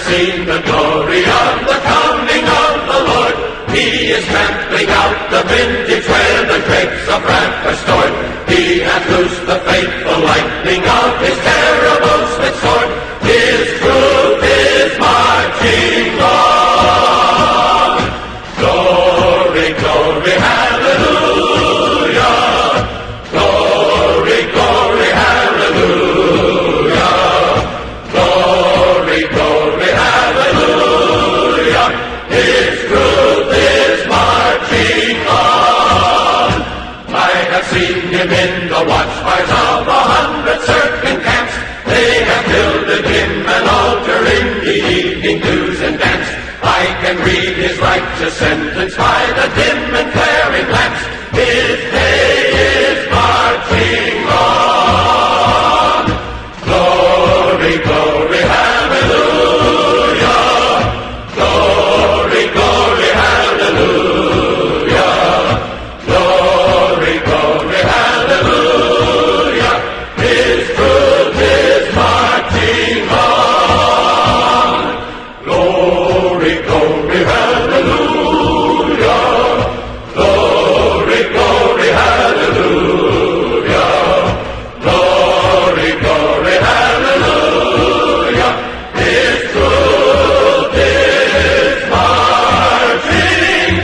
seen the glory of the coming of the Lord. He is trampling out the vintage where the grapes of wrath are stored. He hath loosed the fateful lightning of his terrible smith sword. His truth is marching on. Glory, glory, hallelujah. Glory, glory, hallelujah. Glory, glory, hallelujah. His truth is marching on. I have seen him in the watchfires of 100 certain camps. They have builded him an altar in the evening dews and dance. I can read his righteous sentence by the dim and flaring lamps. His day is marching on. Glory, glory, hallelujah. Glory, glory, hallelujah. Glory, glory, hallelujah. His truth is marching on. Glory, glory, hallelujah. Glory, glory, hallelujah. Glory, glory, hallelujah. His truth is marching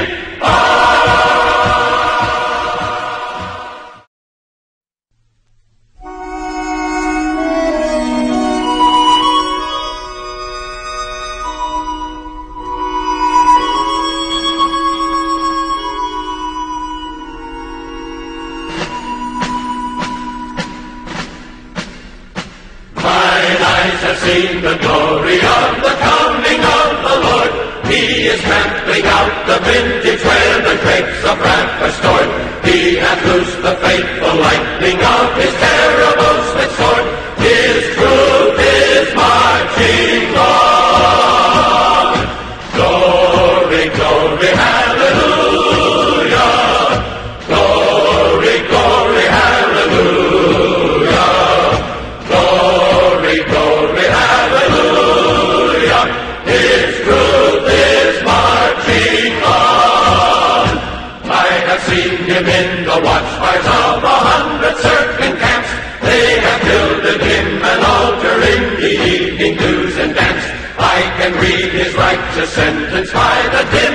have seen the glory of the coming of the Lord. He is trampling out the vintage where the grapes of wrath are stored. He hath loosed the fateful lightning of his terrible smith sword. His truth is marching on. Glory, glory, hallelujah. Glory, glory, hallelujah. Glory, glory, hallelujah. His truth is marching on. I have seen him in the watchfires of 100 certain camps. They have builded him an altar in the evening dews and dance. I can read his righteous sentence by the dim